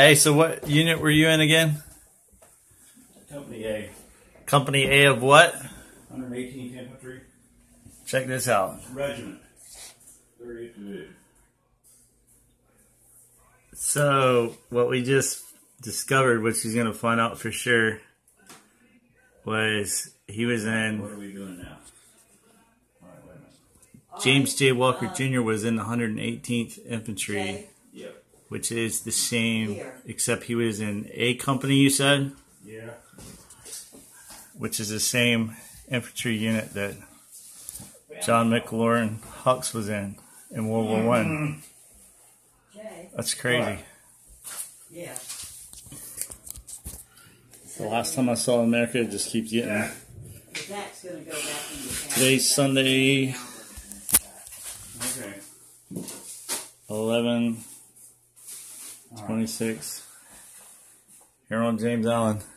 Hey, so what unit were you in again? Company A. Company A of what? 118th Infantry Check this out. Regiment. 38th Division. So, what we just discovered, which he's going to find out for sure, was he was in... What are we doing now? All right, wait a minute. James J. Walker Jr. was in the 118th Infantry, Yep. which is the same, except he was in A Company, you said? Yeah. Which is the same infantry unit that John McLauren Hucks was in World War I. That's crazy. Yeah. The last time I saw America, it just keeps getting. Zach's gonna go back in the Today's Sunday, Okay. 11/26. Here on James Allen.